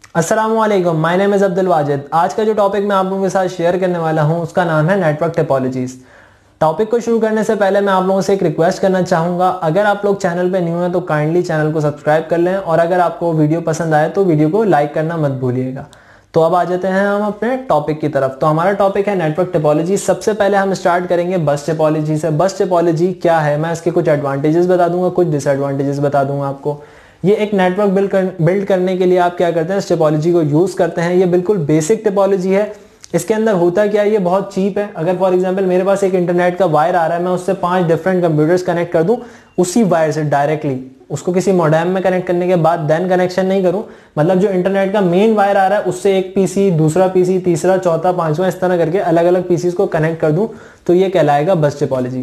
अस्सलामुअलैकुम, my name is Abdul Wajid. आज का जो टॉपिक मैं आप लोगों के साथ शेयर करने वाला हूं उसका नाम है नेटवर्क टोपोलॉजीज। टॉपिक को शुरू करने से पहले मैं आप लोगों से एक रिक्वेस्ट करना चाहूँगा, अगर आप लोग चैनल पे न्यू हैं तो काइंडली चैनल को सब्सक्राइब कर लें और अगर आपको वीडियो पसंद आए तो वीडियो को लाइक करना मत भूलिएगा। तो अब आ जाते हैं हम अपने टॉपिक की तरफ। तो हमारा टॉपिक है नेटवर्क टोपोलॉजी। सबसे पहले हम स्टार्ट करेंगे बस टोपोलॉजी से। बस टोपोलॉजी क्या है, मैं इसके कुछ एडवांटेजेस बता दूंगा, कुछ डिसएडवांटेजेस बता दूंगा आपको। ये एक नेटवर्क बिल्ड करने के लिए आप क्या करते हैं, इस टोपोलॉजी को यूज करते हैं। ये बिल्कुल बेसिक टोपोलॉजी है। इसके अंदर होता क्या है, ये बहुत चीप है। अगर फॉर एग्जांपल मेरे पास एक इंटरनेट का वायर आ रहा है, मैं उससे 5 डिफरेंट कंप्यूटर्स कनेक्ट कर दूं उसी वायर से डायरेक्टली, उसको किसी मॉडेम में कनेक्ट करने के बाद देन कनेक्शन नहीं करूं, मतलब जो इंटरनेट का मेन वायर आ रहा है उससे एक पीसी, दूसरा पीसी, तीसरा, चौथा, पांचवा, इस तरह करके अलग अलग पीसीज को कनेक्ट कर दूं, तो ये कहलाएगा बस टोपोलॉजी।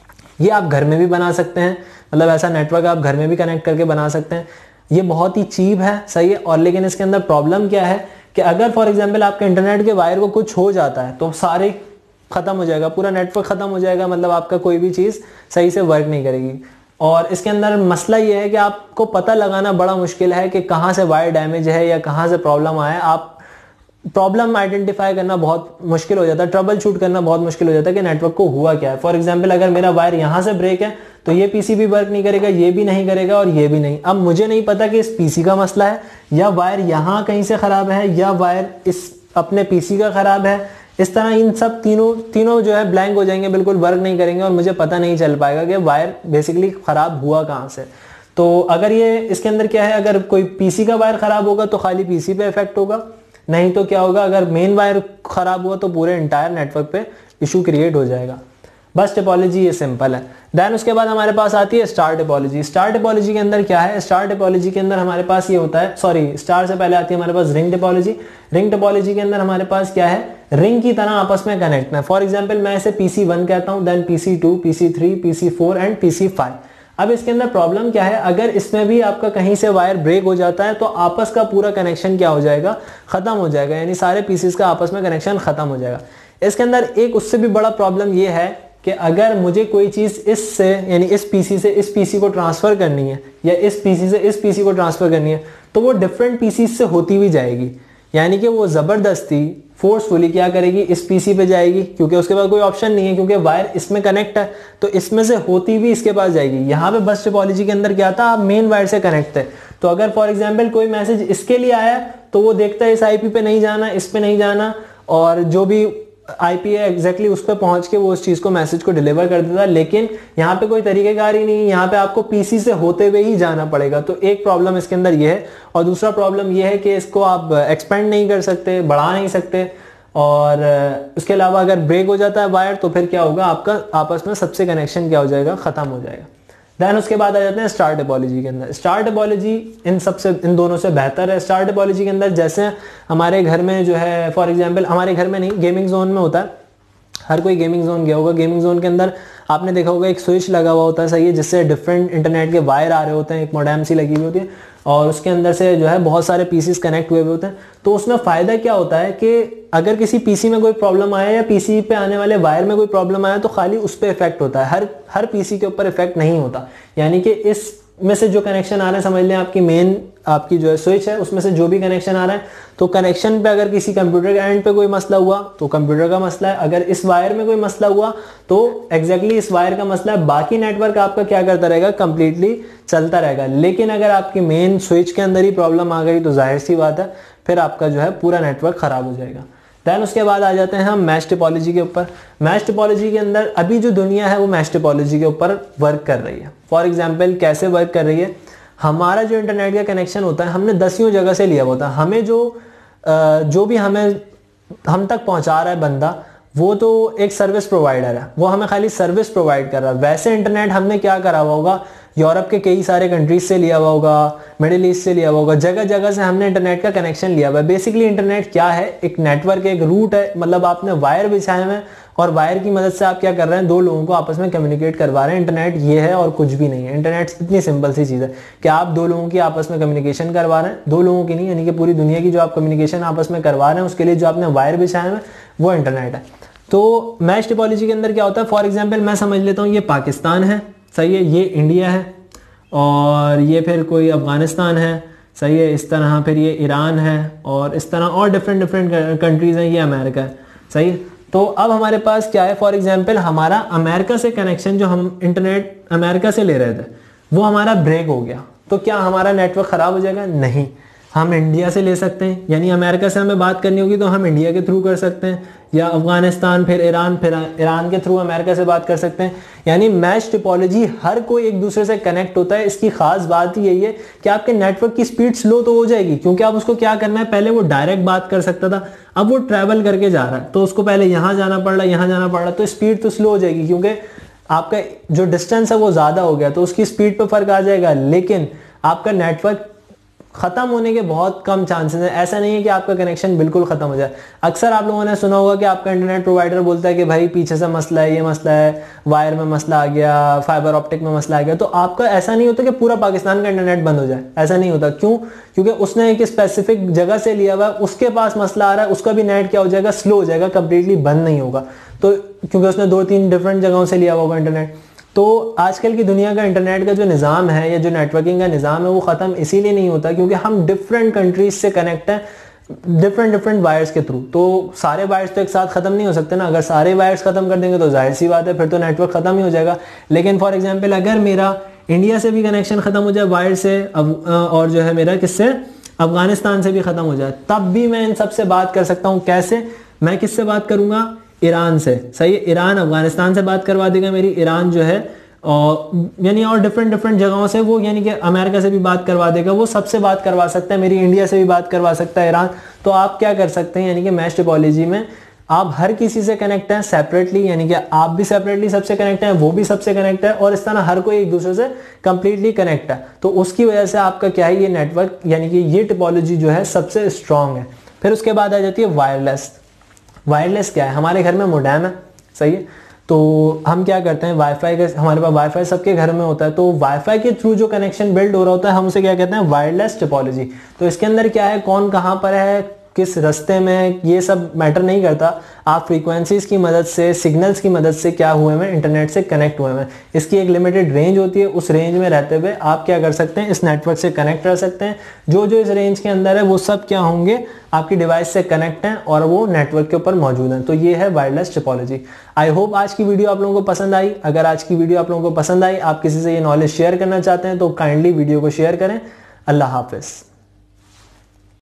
ये आप घर में भी बना सकते हैं, मतलब ऐसा नेटवर्क आप घर में भी कनेक्ट करके बना सकते हैं। ये बहुत ही चीप है, सही है। और लेकिन इसके अंदर प्रॉब्लम क्या है कि अगर फॉर एग्जांपल आपके इंटरनेट के वायर को कुछ हो जाता है तो सारे खत्म हो जाएगा, पूरा नेटवर्क खत्म हो जाएगा, मतलब आपका कोई भी चीज सही से वर्क नहीं करेगी। और इसके अंदर मसला ये है कि आपको पता लगाना बड़ा मुश्किल है कि कहाँ से वायर डैमेज है या कहाँ से प्रॉब्लम आया। आप प्रॉब्लम आइडेंटिफाई करना बहुत मुश्किल हो जाता है, ट्रबल शूट करना बहुत मुश्किल हो जाता है कि नेटवर्क को हुआ क्या है। फॉर एग्जांपल अगर मेरा वायर यहाँ से ब्रेक है तो ये पीसी भी वर्क नहीं करेगा, ये भी नहीं करेगा और ये भी नहीं। अब मुझे नहीं पता कि इस पीसी का मसला है या वायर यहाँ कहीं से खराब है या वायर इस अपने पीसी का खराब है। इस तरह इन सब तीनों जो है ब्लैंक हो जाएंगे, बिल्कुल वर्क नहीं करेंगे और मुझे पता नहीं चल पाएगा कि वायर बेसिकली खराब हुआ कहाँ से। तो अगर ये इसके अंदर क्या है, अगर कोई पीसी का वायर खराब होगा तो खाली पीसी पे इफेक्ट होगा, नहीं तो क्या होगा, अगर मेन वायर खराब हुआ तो पूरे इंटायर नेटवर्क पे इशू क्रिएट हो जाएगा। बस टोपोलॉजी ये सिंपल है। देन उसके बाद हमारे पास आती है स्टार टोपोलॉजी। स्टार टोपोलॉजी के अंदर क्या है, स्टार टोपोलॉजी के अंदर हमारे पास ये होता है, सॉरी स्टार से पहले आती है हमारे पास रिंग टोपोलॉजी। रिंग टोपोलॉजी के अंदर हमारे पास क्या है, रिंग की तरह आपस में कनेक्ट है। फॉर एग्जाम्पल मैं इसे PC1 कहता हूं, then PC2, PC3, PC4 and PC5। अब इसके अंदर प्रॉब्लम क्या है, अगर इसमें भी आपका कहीं से वायर ब्रेक हो जाता है तो आपस का पूरा कनेक्शन क्या हो जाएगा, खत्म हो जाएगा, यानी सारे पीसीस का आपस में कनेक्शन खत्म हो जाएगा। इसके अंदर एक उससे भी बड़ा प्रॉब्लम ये है कि अगर मुझे कोई चीज इससे यानी इस पीसी से इस पीसी को ट्रांसफर करनी है या इस पीसी से इस पीसी को ट्रांसफर करनी है तो वो डिफरेंट पीसी से होती भी जाएगी, यानी कि वो जबरदस्ती फोर्सफुली क्या करेगी, इस पीसी पे जाएगी, क्योंकि उसके पास कोई ऑप्शन नहीं है, क्योंकि वायर इसमें कनेक्ट है तो इसमें से होती भी इसके पास जाएगी। यहाँ पे बस टोपोलॉजी के अंदर क्या था, आप मेन वायर से कनेक्ट है, तो अगर फॉर एग्जांपल कोई मैसेज इसके लिए आया तो वो देखता है इस आईपी पे नहीं जाना, इस पे नहीं जाना, और जो भी आईपी है एग्जैक्टली उस पर पहुंच के वो उस चीज को, मैसेज को डिलीवर कर देता है। लेकिन यहाँ पे कोई तरीकेकार ही नहीं, यहाँ पे आपको पीसी से होते हुए ही जाना पड़ेगा। तो एक प्रॉब्लम इसके अंदर ये है। और दूसरा प्रॉब्लम ये है कि इसको आप एक्सपेंड नहीं कर सकते, बढ़ा नहीं सकते। और उसके अलावा अगर ब्रेक हो जाता है वायर तो फिर क्या होगा, आपका आपस में सबसे कनेक्शन क्या हो जाएगा, खत्म हो जाएगा। देन उसके बाद आ जाते हैं स्टार टोपोलॉजी के अंदर। स्टार टोपोलॉजी इन दोनों से बेहतर है। स्टार टोपोलॉजी के अंदर जैसे हमारे घर में जो है, फॉर एग्जांपल हमारे घर में नहीं, गेमिंग जोन में होता है, हर कोई गेमिंग जोन गया होगा। गेमिंग जोन के अंदर आपने देखा होगा एक स्विच लगा हुआ होता है, सही है, जिससे डिफरेंट इंटरनेट के वायर आ रहे होते हैं, एक मोडेम सी लगी हुई होती है और उसके अंदर से जो है बहुत सारे पीसीस कनेक्ट हुए हुए होते हैं। तो उसमें फायदा क्या होता है कि अगर किसी पीसी में कोई प्रॉब्लम आया या पीसी पे आने वाले वायर में कोई प्रॉब्लम आया तो खाली उस पर इफेक्ट होता है, हर पीसी के ऊपर इफेक्ट नहीं होता। यानी कि इस में से जो कनेक्शन आ रहा है, समझ लें आपकी मेन आपकी जो है स्विच है, उसमें से जो भी कनेक्शन आ रहा है, तो कनेक्शन पे अगर किसी कंप्यूटर के एंड पे कोई मसला हुआ तो कंप्यूटर का मसला है, अगर इस वायर में कोई मसला हुआ तो एग्जैक्टली इस वायर का मसला है। बाकी नेटवर्क आपका क्या करता रहेगा, कंप्लीटली चलता रहेगा। लेकिन अगर आपकी मेन स्विच के अंदर ही प्रॉब्लम आ गई तो जाहिर सी बात है फिर आपका जो है पूरा नेटवर्क खराब हो जाएगा। देन उसके बाद आ जाते हैं हम मैश टोपोलॉजी के ऊपर। मैश टोपोलॉजी के अंदर अभी जो दुनिया है वो मैश टोपोलॉजी के ऊपर वर्क कर रही है। फॉर एग्जांपल कैसे वर्क कर रही है, हमारा जो इंटरनेट का कनेक्शन होता है हमने 10 जगह से लिया होता है, हमें जो भी हम तक पहुंचा रहा है बंदा, वो तो एक सर्विस प्रोवाइडर है, वो हमें खाली सर्विस प्रोवाइड कर रहा है। वैसे इंटरनेट हमने क्या करा हुआ होगा, यूरोप के कई सारे कंट्रीज से लिया हुआ होगा, मिडिल ईस्ट से लिया हुआ होगा, जगह जगह से हमने इंटरनेट का कनेक्शन लिया हुआ है। बेसिकली इंटरनेट क्या है, एक नेटवर्क, एक रूट है, मतलब आपने वायर बिछाए हुए हैं और वायर की मदद से आप क्या कर रहे हैं, दो लोगों को आपस में कम्युनिकेट करवा रहे हैं। इंटरनेट ये है और कुछ भी नहीं है। इंटरनेट इतनी सिंपल सी चीज़ है कि आप दो लोगों की आपस में कम्युनिकेशन करवा रहे हैं, दो लोगों की नहीं, यानी कि पूरी दुनिया की जो आप कम्युनिकेशन आपस में करवा रहे हैं उसके लिए जो आपने वायर बिछाए हैं वो इंटरनेट है। तो मैश टोपोलॉजी के अंदर क्या होता है, फॉर एग्जाम्पल मैं समझ लेता हूँ ये पाकिस्तान है, सही है, ये इंडिया है और ये फिर कोई अफगानिस्तान है, सही है, इस तरह फिर ये ईरान है, और इस तरह और डिफरेंट डिफरेंट कंट्रीज हैं, ये अमेरिका है। सही है, तो अब हमारे पास क्या है, फॉर एग्जांपल हमारा अमेरिका से कनेक्शन जो हम इंटरनेट अमेरिका से ले रहे थे वो हमारा ब्रेक हो गया, तो क्या हमारा नेटवर्क ख़राब हो जाएगा? नहीं, हम इंडिया से ले सकते हैं, यानी अमेरिका से हमें बात करनी होगी तो हम इंडिया के थ्रू कर सकते हैं, या अफगानिस्तान फिर ईरान के थ्रू अमेरिका से बात कर सकते हैं। यानी मैश टोपोलॉजी हर कोई एक दूसरे से कनेक्ट होता है। इसकी खास बात ही यही है कि आपके नेटवर्क की स्पीड स्लो तो हो जाएगी, क्योंकि आप उसको क्या करना है, पहले वो डायरेक्ट बात कर सकता था, अब वो ट्रैवल करके जा रहा है, तो उसको पहले यहाँ जाना पड़ रहा है, यहाँ जाना पड़ रहा है, तो स्पीड तो स्लो हो जाएगी, क्योंकि आपका जो डिस्टेंस है वो ज़्यादा हो गया, तो उसकी स्पीड पे फर्क आ जाएगा। लेकिन आपका नेटवर्क खत्म होने के बहुत कम चांसेस हैं। ऐसा नहीं है कि आपका कनेक्शन बिल्कुल खत्म हो जाए। अक्सर आप लोगों ने सुना होगा कि आपका इंटरनेट प्रोवाइडर बोलता है कि भाई पीछे से मसला है, ये मसला है, वायर में मसला आ गया, फाइबर ऑप्टिक में मसला आ गया। तो आपका ऐसा नहीं होता कि पूरा पाकिस्तान का इंटरनेट बंद हो जाए, ऐसा नहीं होता। क्यों? क्योंकि उसने एक स्पेसिफिक जगह से लिया हुआ, उसके पास मसला आ रहा है, उसका भी नेट क्या हो जाएगा, स्लो हो जाएगा, कंप्लीटली बंद नहीं होगा। तो क्योंकि उसने 2-3 डिफरेंट जगहों से लिया होगा इंटरनेट। तो आजकल की दुनिया का इंटरनेट का जो निज़ाम है या जो नेटवर्किंग का निज़ाम है वो ख़त्म इसीलिए नहीं होता क्योंकि हम डिफरेंट कंट्रीज से कनेक्ट हैं, डिफरेंट वायर्स के थ्रू। तो सारे वायर्स तो एक साथ ख़त्म नहीं हो सकते ना। अगर सारे वायर्स ख़त्म कर देंगे तो जाहिर सी बात है फिर तो नेटवर्क ख़त्म ही हो जाएगा। लेकिन फॉर एग्जांपल अगर मेरा इंडिया से भी कनेक्शन ख़त्म हो जाए वायर से, और जो है मेरा किससे, अफगानिस्तान से भी ख़त्म हो जाए, तब भी मैं इन सब से बात कर सकता हूँ। कैसे? मैं किससे बात करूँगा? ईरान से। सही है, ईरान अफगानिस्तान से बात करवा देगा मेरी, ईरान जो है और यानी और डिफरेंट जगहों से वो, यानी कि अमेरिका से भी बात करवा देगा, वो सबसे बात करवा सकता है, मेरी इंडिया से भी बात करवा सकता है ईरान। तो आप क्या कर सकते हैं, यानी कि मैश टोपोलॉजी में आप हर किसी से कनेक्ट हैं सेपरेटली, यानी कि आप भी सेपरेटली सबसे कनेक्ट हैं, वो भी सबसे कनेक्ट है, और इस तरह हर कोई एक दूसरे से कंप्लीटली कनेक्ट है। तो उसकी वजह से आपका क्या है, ये नेटवर्क यानी कि ये टोपोलॉजी जो है सबसे स्ट्रांग है। फिर उसके बाद आ जाती है वायरलेस। वायरलेस क्या है? हमारे घर में मोडेम है, सही है, तो हम क्या करते हैं, वाईफाई का, हमारे पास वाईफाई सबके घर में होता है, तो वाईफाई के थ्रू जो कनेक्शन बिल्ड हो रहा होता है हम उसे क्या कहते हैं, वायरलेस टोपोलॉजी। तो इसके अंदर क्या है, कौन कहाँ पर है, किस रास्ते में, ये सब मैटर नहीं करता। आप फ्रीक्वेंसीज की मदद से, सिग्नल्स की मदद से क्या हुए हैं, इंटरनेट से कनेक्ट हुए हैं। इसकी एक लिमिटेड रेंज होती है, उस रेंज में रहते हुए आप क्या कर सकते हैं, इस नेटवर्क से कनेक्ट रह सकते हैं। जो जो इस रेंज के अंदर है वो सब क्या होंगे, आपकी डिवाइस से कनेक्ट हैं और वो नेटवर्क के ऊपर मौजूद हैं। तो ये है वायरलेस टोपोलॉजी। आई होप आज की वीडियो आप लोगों को पसंद आई। अगर आज की वीडियो आप लोगों को पसंद आई, आप किसी से ये नॉलेज शेयर करना चाहते हैं तो काइंडली वीडियो को शेयर करें। अल्लाह हाफिज़।